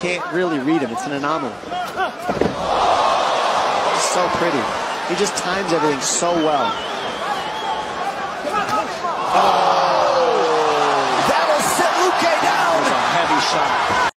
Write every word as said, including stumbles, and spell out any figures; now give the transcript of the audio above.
Can't really read him. It's an anomaly. He's so pretty. He just times everything so well. Oh.